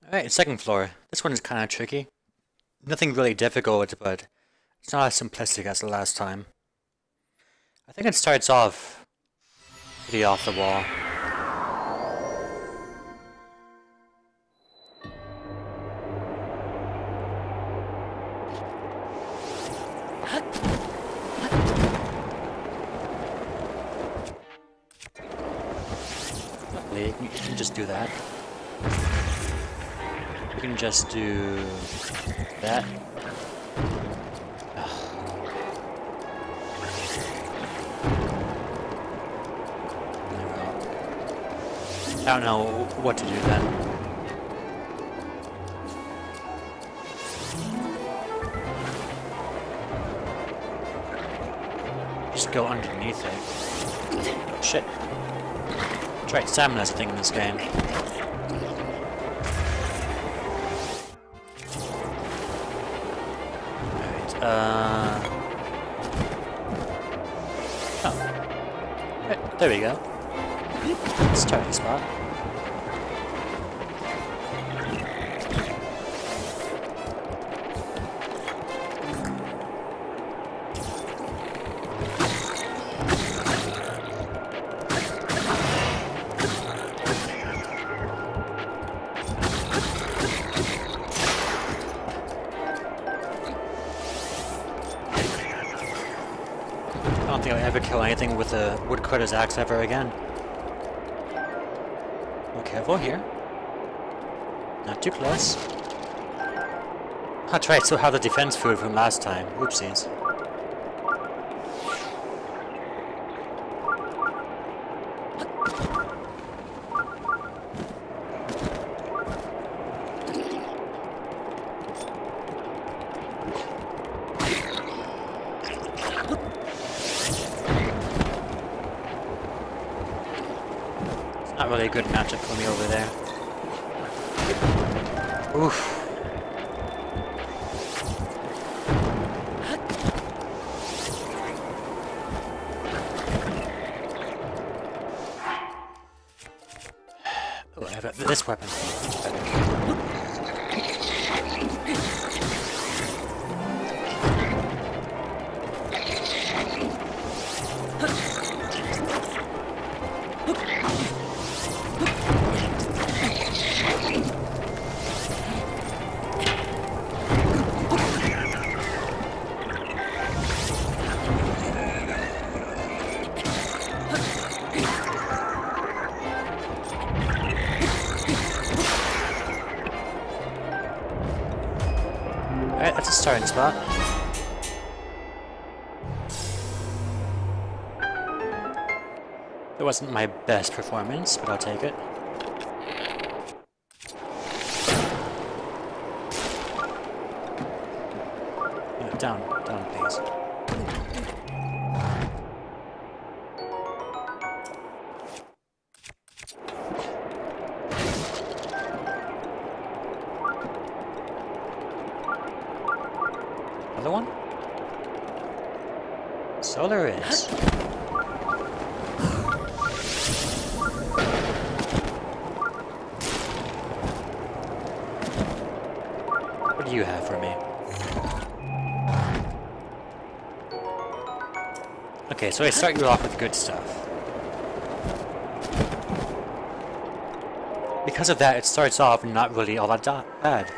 Alright, second floor. This one is kind of tricky. Nothing really difficult, but it's not as simplistic as the last time. I think it starts off pretty off the wall. You can just do that. You can just do that. I don't know what to do then. Just go underneath it. Oh, shit. That's right, stamina's a thing in this game. Alright, oh. There we go. Starting spot. I don't think I'll ever kill anything with a woodcutter's axe ever again. Be careful here. Not too close. That's right, still have the defense food from last time. Oopsies. Not really a good matchup for me over there. Oof. Oh, I have this weapon. Much better. Alright, that's a starting spot. It wasn't my best performance, but I'll take it. No, down, please. Another one? So there is. What do you have for me? Okay, so I start you off with good stuff. Because of that, it starts off not really all that bad.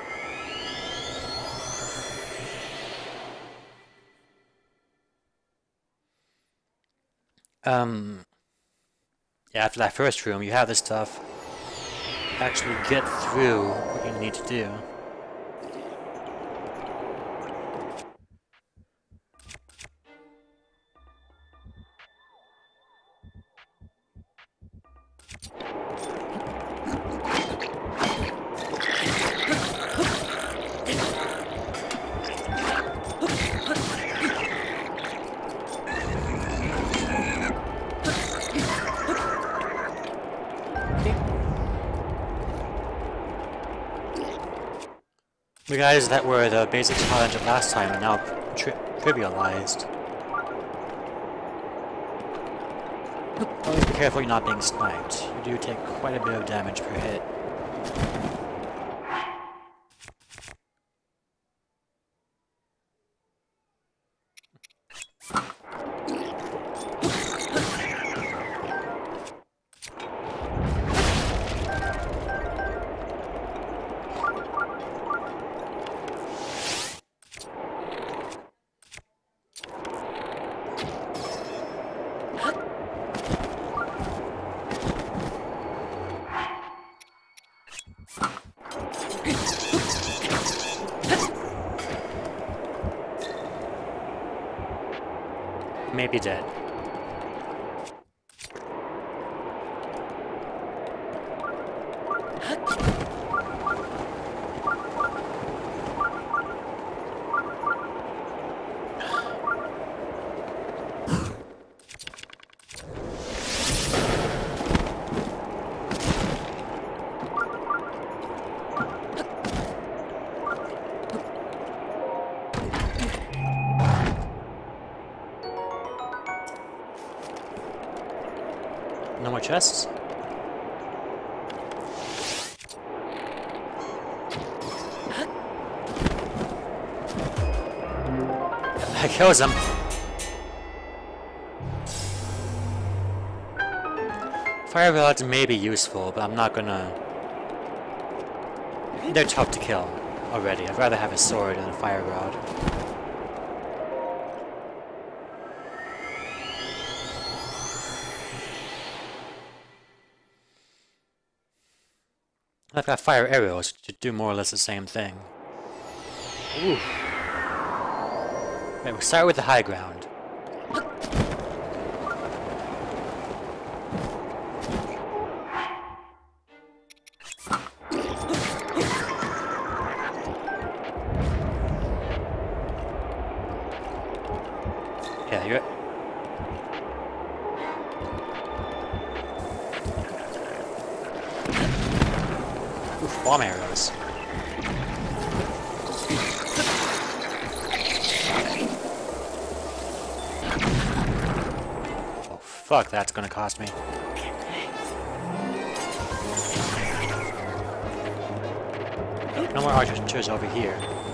Yeah, after that first room, you have this stuff. Actually get through what you need to do. The guys that were the basic challenge of last time are now trivialized. Always be careful you're not being sniped. You do take quite a bit of damage per hit. Maybe dead. No more chests? That kills him. Fire rods may be useful, but I'm not gonna... They're tough to kill already. I'd rather have a sword than a fire rod. I've got fire arrows to do more or less the same thing. Ooh. Right, we'll start with the high ground. Yeah, you're... Oof, bomb arrows. Oh, fuck, that's gonna cost me. No more archers over here.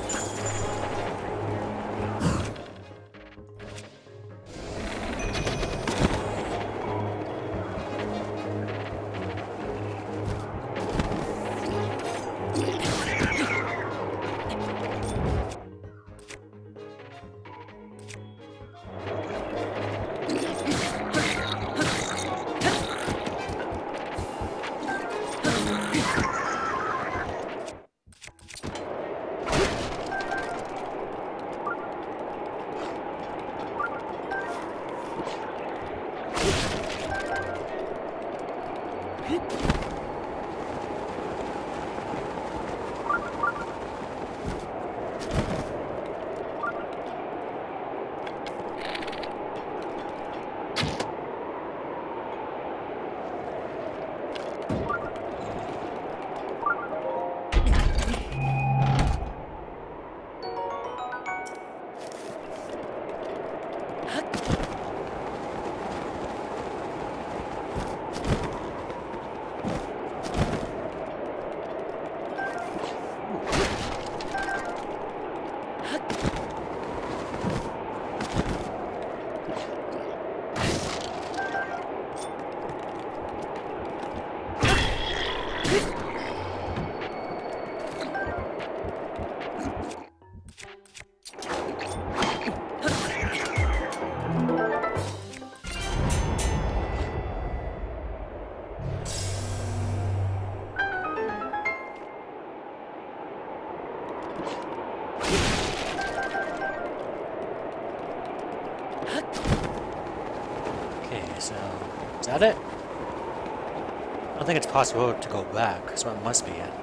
So, is that it? I don't think it's possible to go back, so it must be it.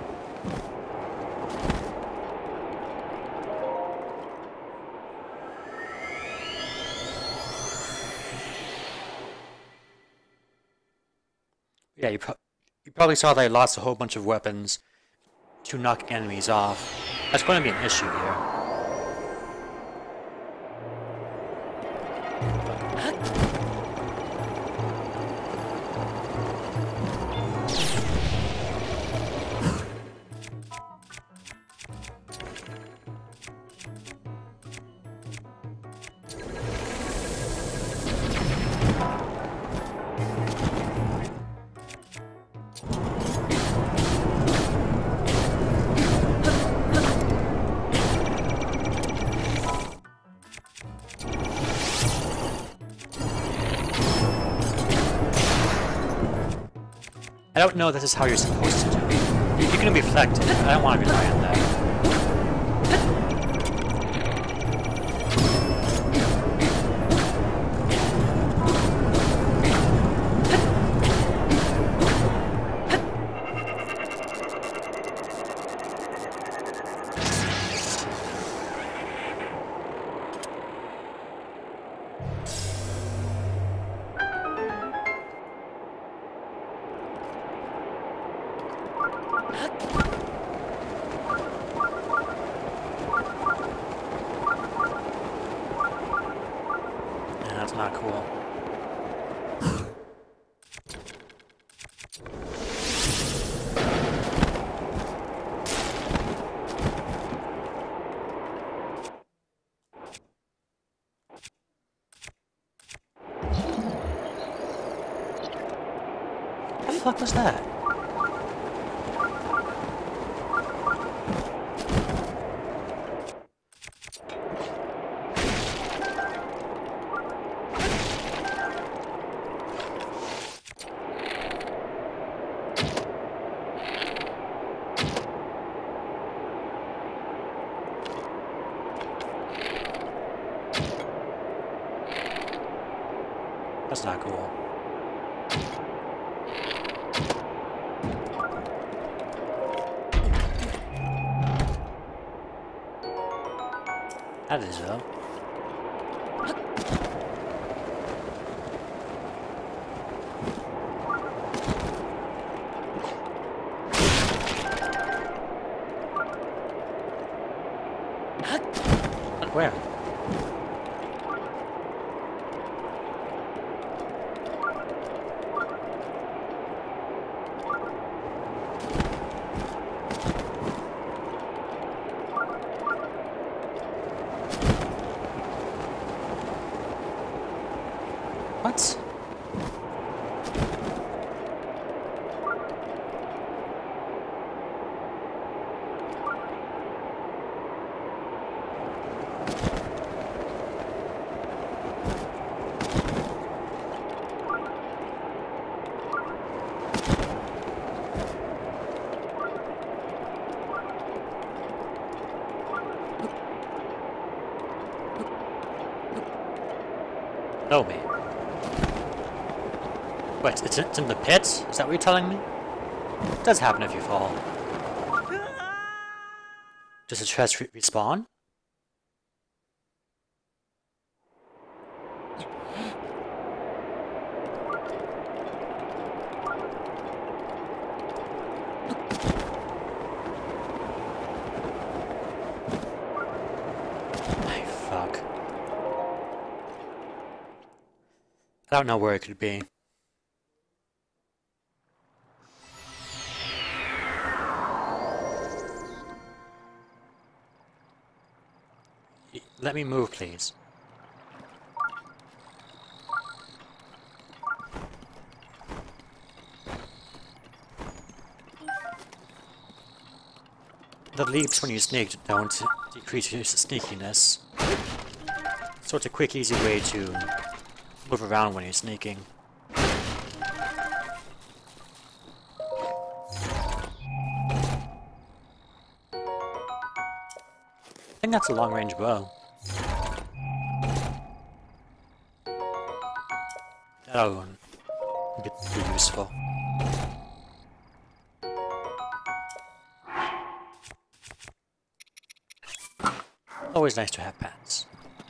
Yeah, you probably saw that I lost a whole bunch of weapons to knock enemies off. That's going to be an issue here. I don't know this is how you're supposed to do it. You can reflect it. I don't want to be doing that. That's not cool. What the fuck was that? That's not cool. That is though. Where? What? No, man. Wait, it's in the pit? Is that what you're telling me? It does happen if you fall. Does the chest respawn? Ay, fuck. I don't know where it could be. Let me move, please. The leaps when you sneak don't decrease your sneakiness. So it's a quick, easy way to move around when you're sneaking. I think that's a long-range bow. That'll be useful. Always nice to have pants.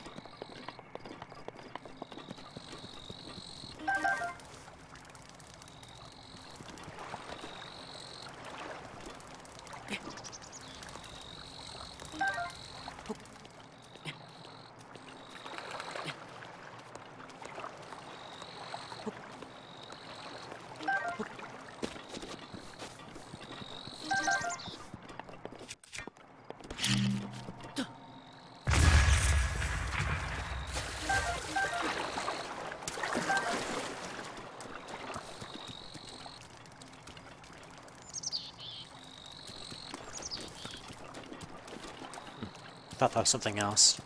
I thought that was something else.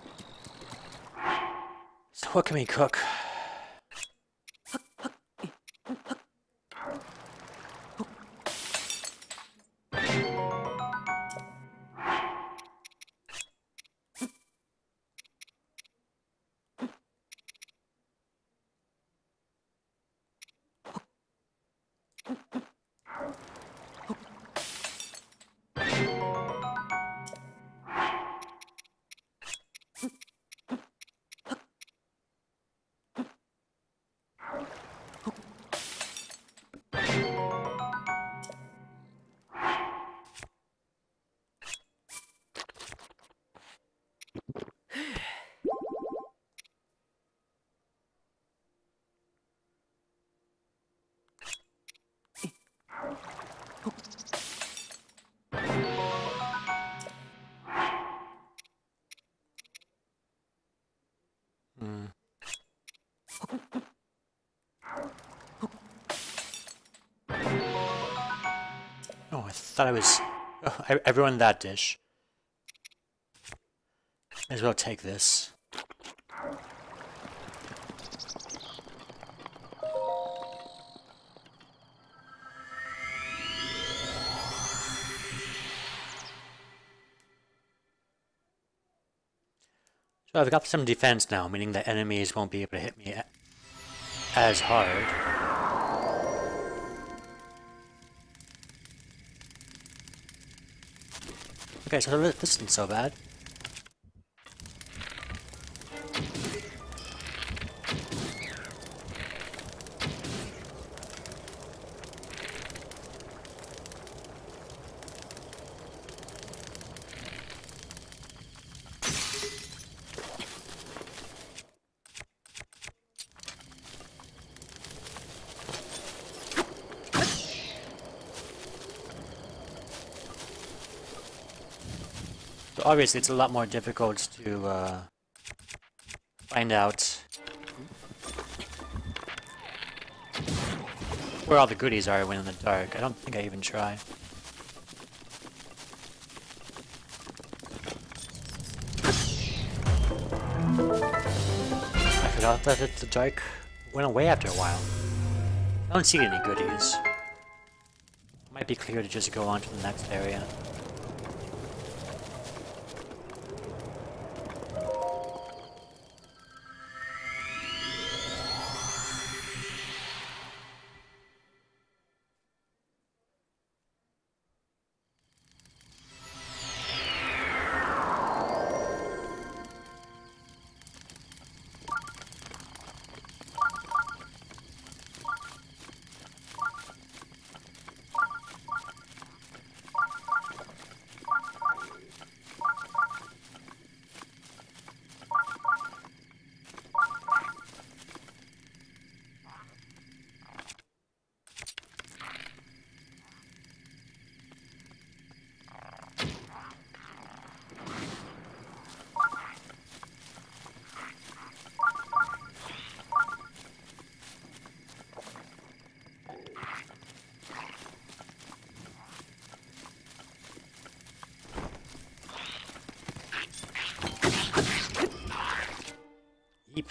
So what can we cook? I thought I was... Oh, everyone that dish. May as well take this. So I've got some defense now, meaning that enemies won't be able to hit me as hard. Okay, so this isn't so bad. So obviously it's a lot more difficult to find out where all the goodies are when in the dark. I don't think I even try. I forgot that the dark went away after a while. I don't see any goodies. It might be clear to just go on to the next area. Yeep.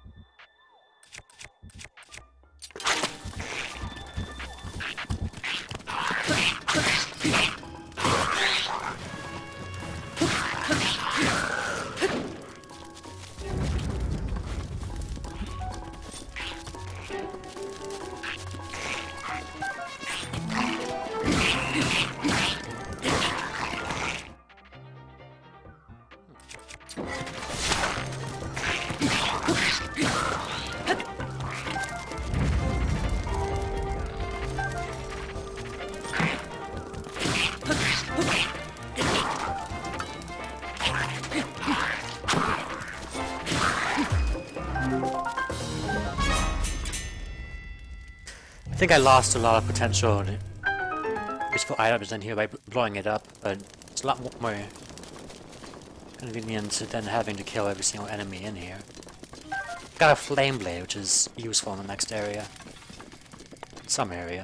I think I lost a lot of potential useful items in here by blowing it up, but it's a lot more convenient than having to kill every single enemy in here. Got a flame blade, which is useful in the next area. Some area.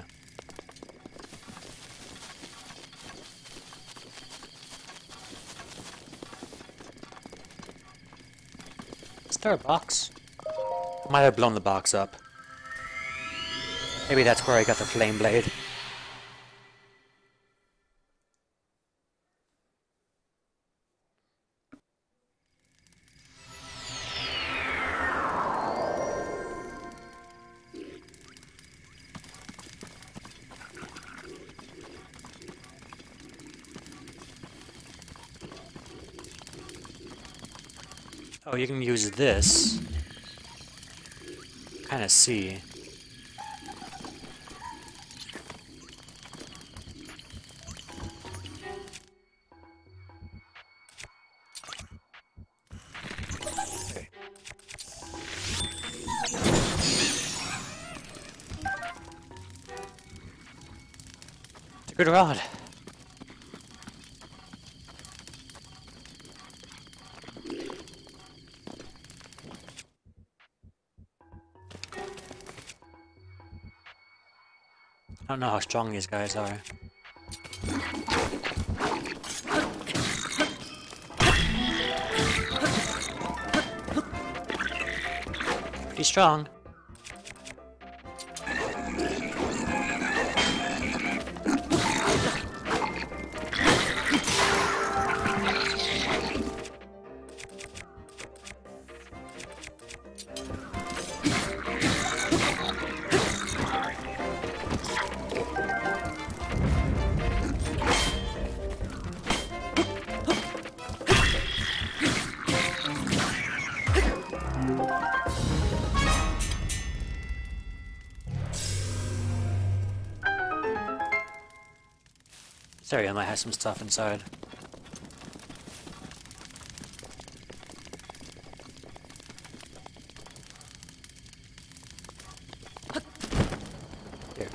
Is there a box? I might have blown the box up. Maybe that's where I got the flame blade. Oh, you can use this. Kind of see. Okay. It's a good rod. I don't know how strong these guys are. Pretty strong. Sorry, I might have some stuff inside. Here.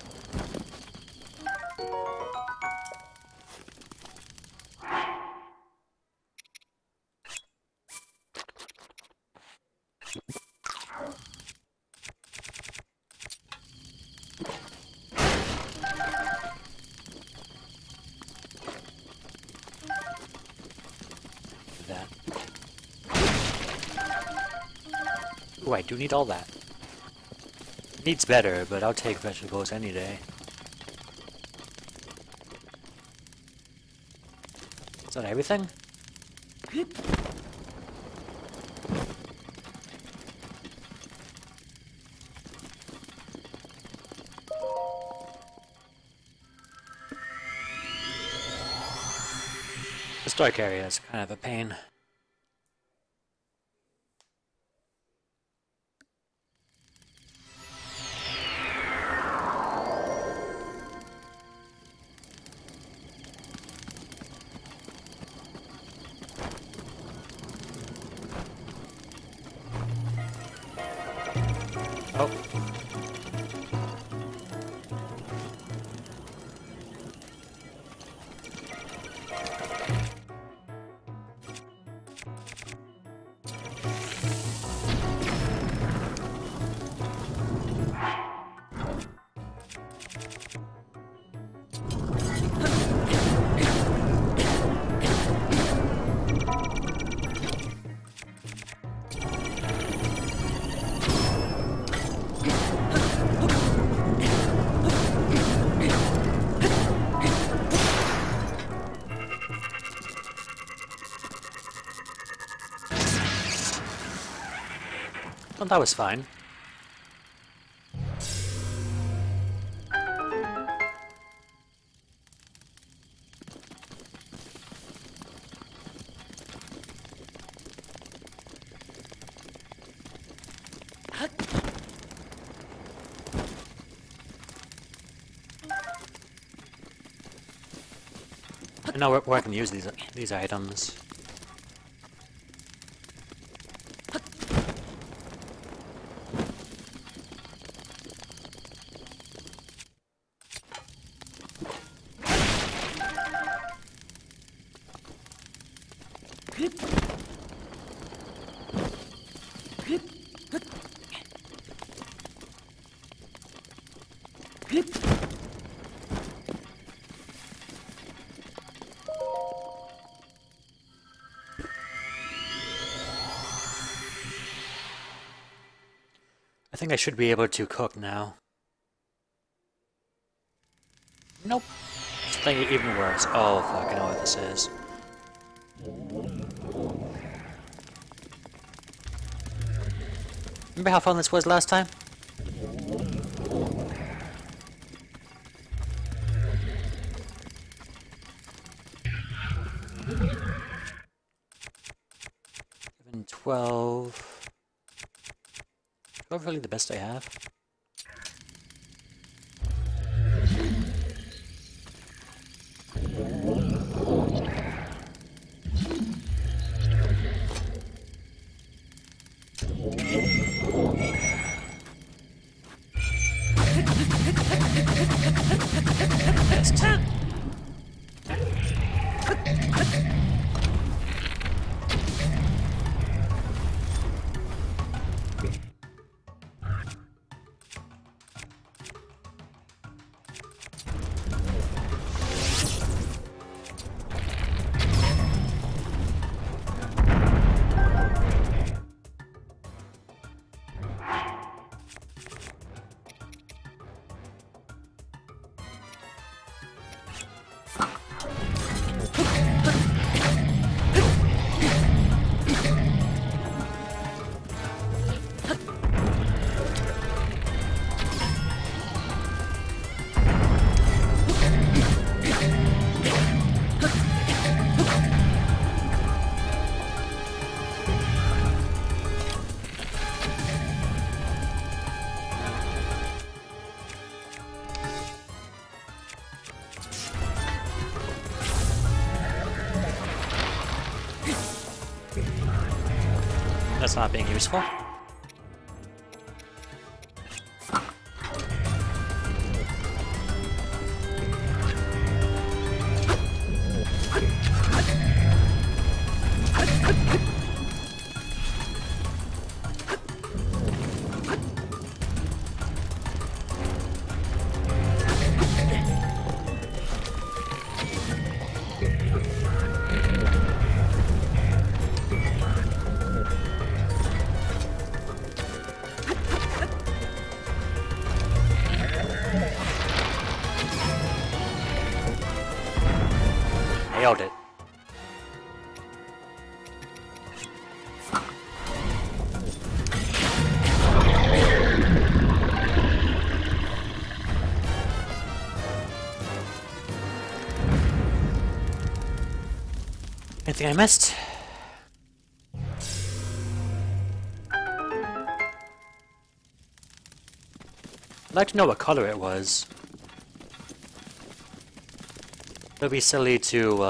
That. Ooh, I do need all that. Needs better, but I'll take vegetables any day. Is that everything? This dark area is kind of a pain. Oh. Well, that was fine. I know where I can use these items. I think I should be able to cook now. Nope. Something even worse. Oh fuck, I know what this is. Remember how fun this was last time? Even 12. 12 really the best I have? that's not being useful. Nailed it. Anything I missed? I'd like to know what color it was. It would be silly to,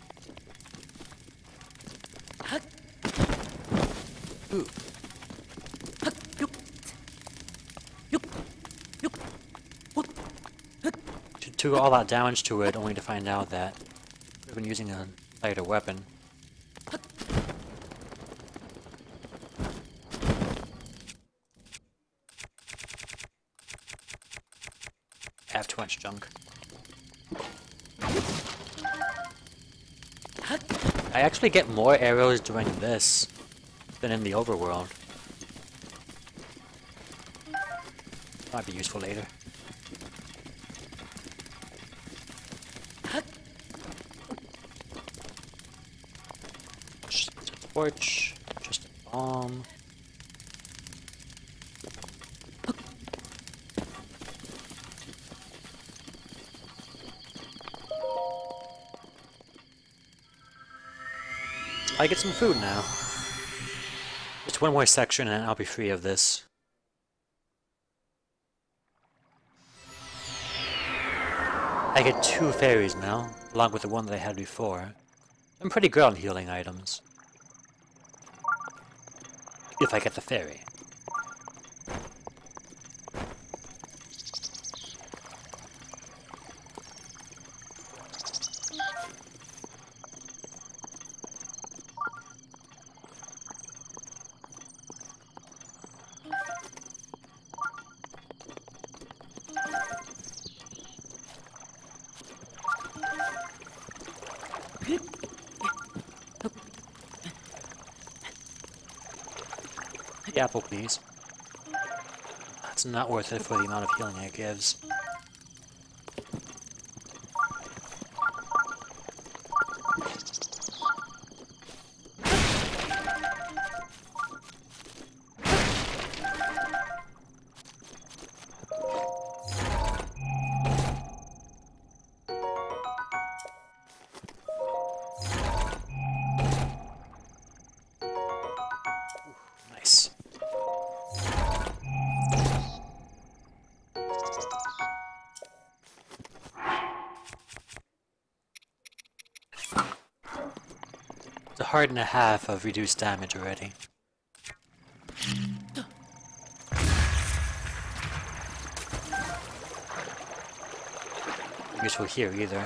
to do all that damage to it only to find out that we've been using a lighter weapon. I have too much junk. I actually get more arrows doing this than in the overworld. Might be useful later. Just a torch, just a bomb. I get some food now. Just one more section and I'll be free of this. I get 2 fairies now, along with the one that I had before. I'm pretty good on healing items. If I get the fairy. The apple, please. That's not worth it for the amount of healing it gives. Nice. It's a heart and a half of reduced damage already. Not useful here either.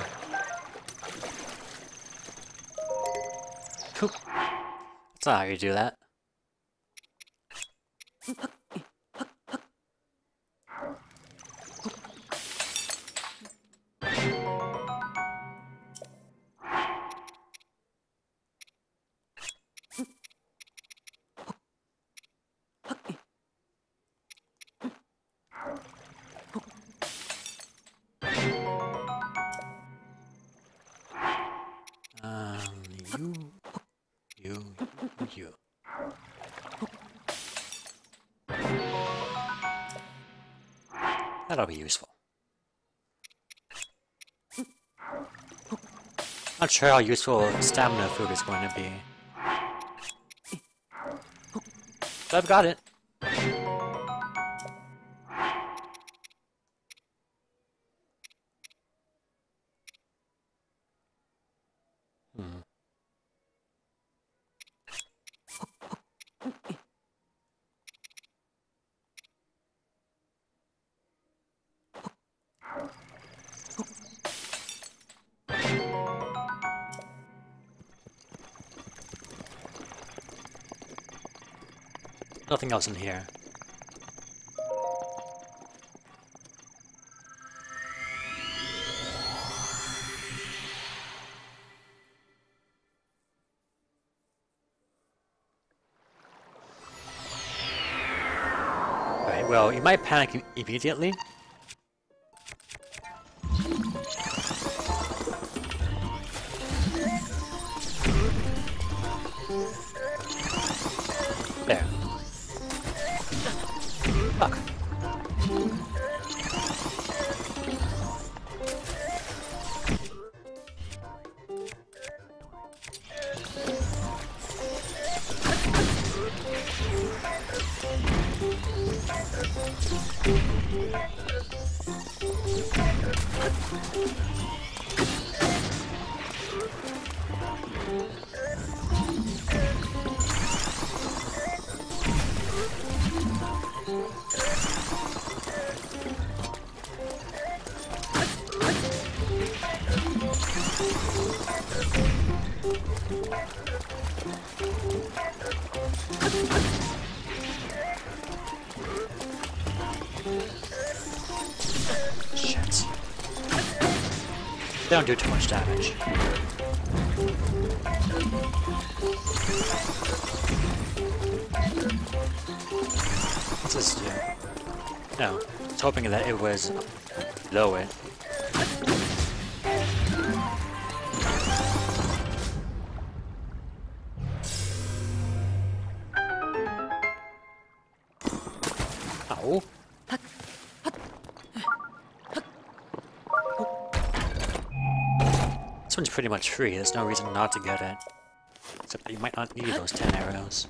Poop. That's not how you do that. You. That'll be useful. Not sure how useful stamina food is going to be. But I've got it. Nothing else in here. Alright, well, you might panic immediately. There. Fuck. Shit. They don't do too much damage. What's this do? No. I was hoping that it was below it. Ow. This one's pretty much free, there's no reason not to get it. Except that you might not need those 10 arrows.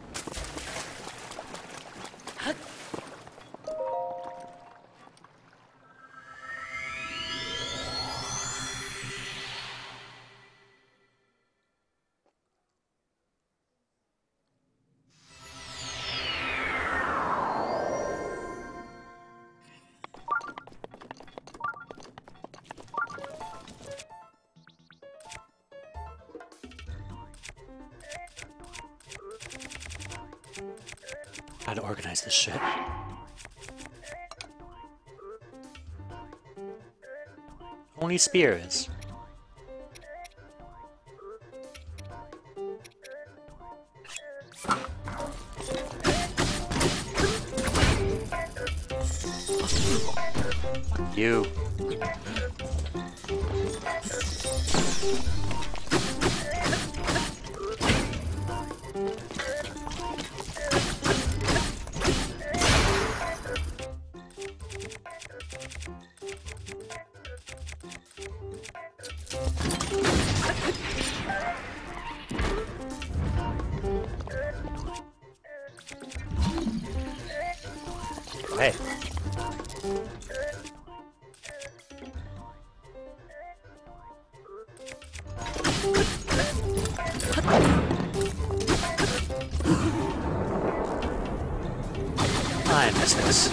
How to organize this shit. Only spears. You. Hey. I miss this.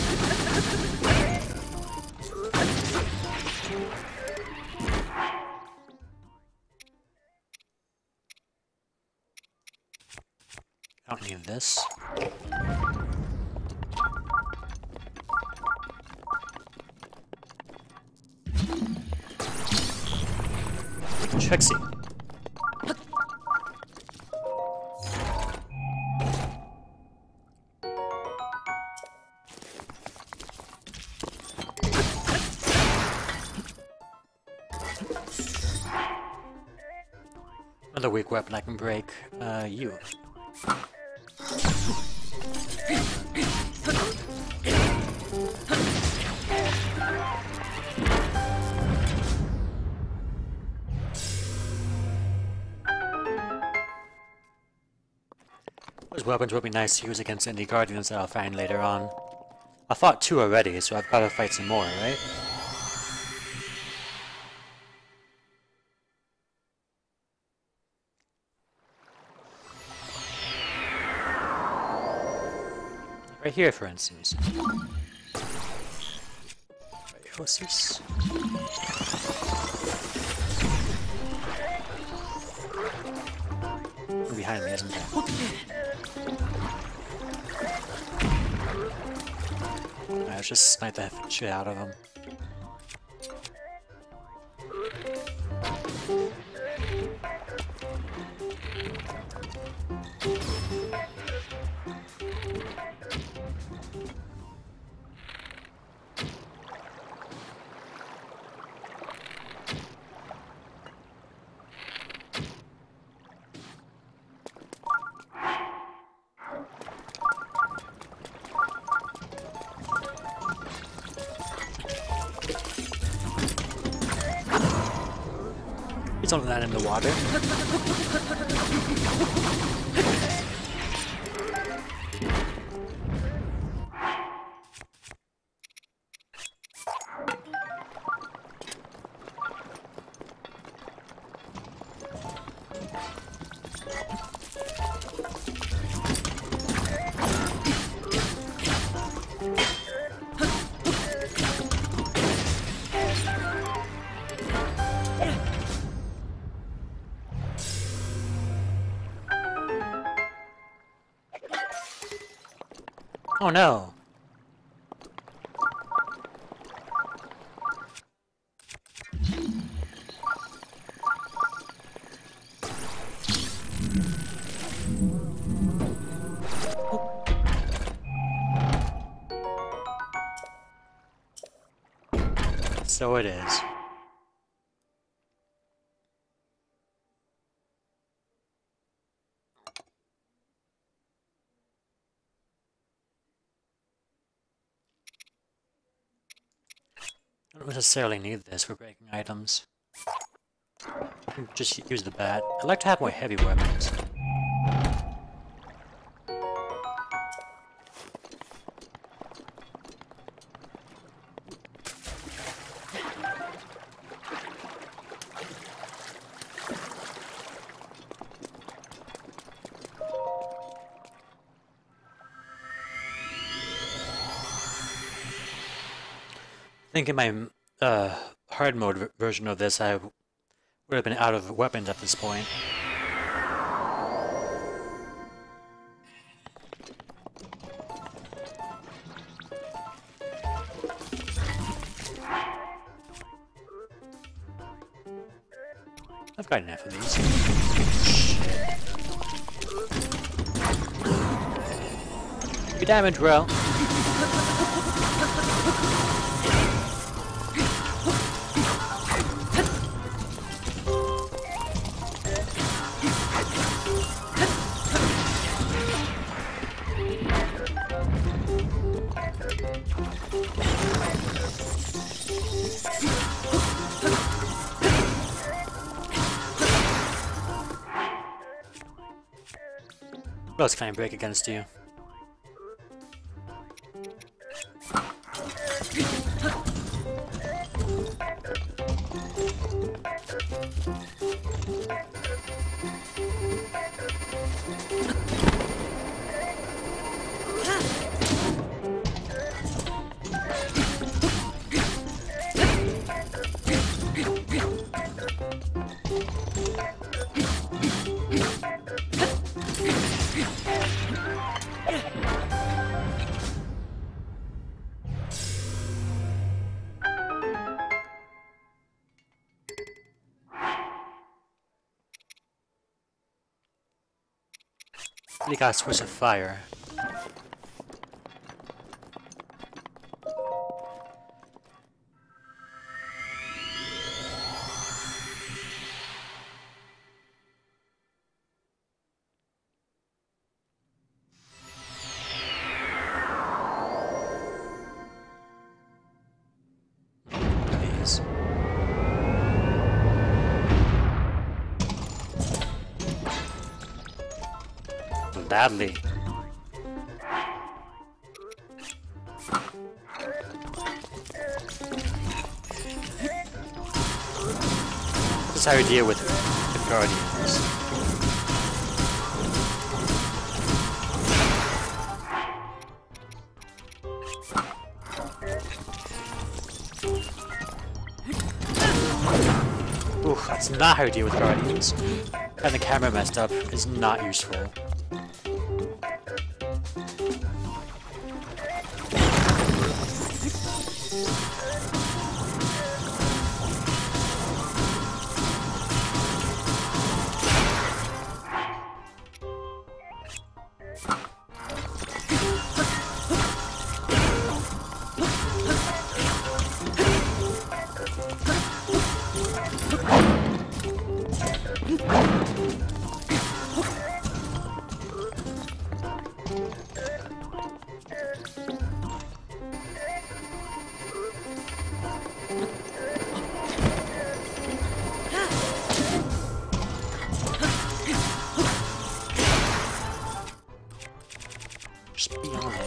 I don't need this. Trixie. Another weak weapon I can break. You. Those weapons would be nice to use against any guardians that I'll find later on. I fought 2 already, so I've got to fight some more, right? Right here, for instance. Biosis. Behind me, isn't there? let's just snipe the shit out of him. Please don't land in the water. Oh no! So it is. I don't necessarily need this for breaking items. Just use the bat. I'd like to have more heavy weapons. I think in my hard mode version of this, I would have been out of weapons at this point. I've got enough of these. Shit. Good damage, bro. What else can I break against you? You got a switch of fire. These. Badly. This is how you deal with the Guardians. Ooh, that's not how you deal with Guardians. And the camera messed up is not useful. Just be on it.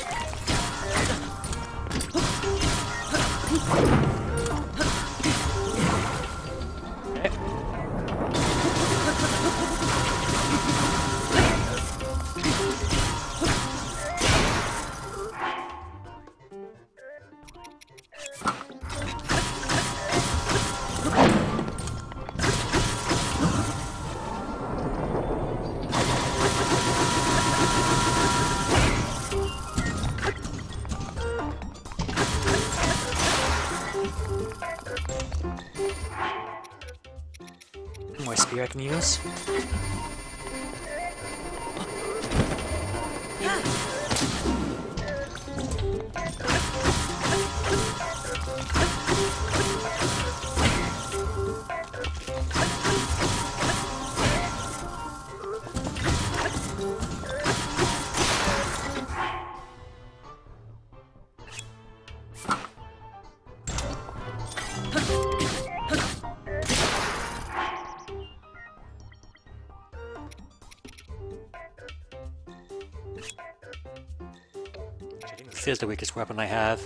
More spear I can use. I think this is the weakest weapon I have.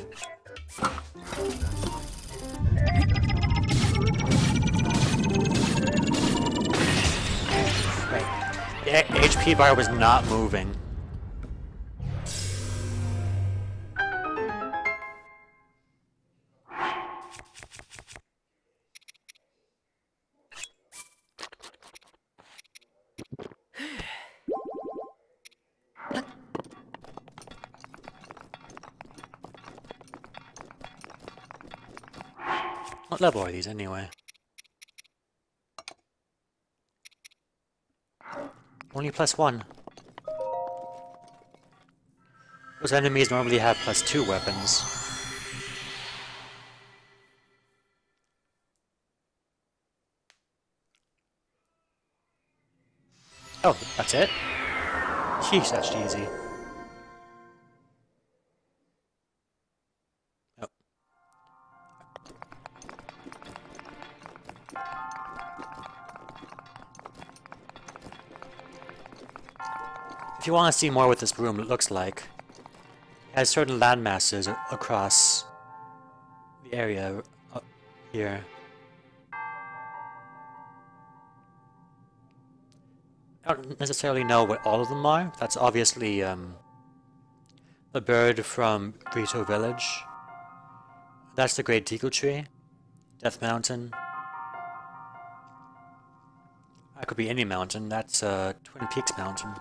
Right. The HP bar was not moving. What level are these anyway? Only +1. Those enemies normally have +2 weapons. Oh, that's it? Sheesh, that's easy. Oh. If you want to see more what this room looks like, it has certain land masses across the area here. I don't necessarily know what all of them are. That's obviously the bird from Rito Village. That's the Great Deku Tree. Death Mountain. That could be any mountain. That's Twin Peaks Mountain.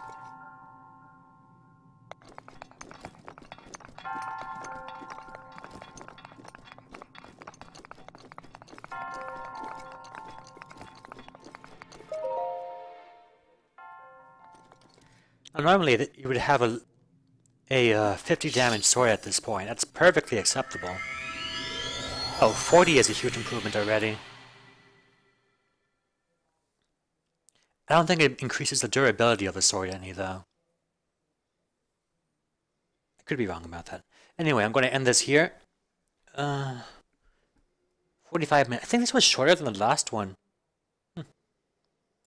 Now, normally you would have a 50 damage sword at this point. That's perfectly acceptable. Oh, 40 is a huge improvement already. I don't think it increases the durability of the sword any, though. I could be wrong about that. Anyway, I'm going to end this here. 45 minutes. I think this was shorter than the last one.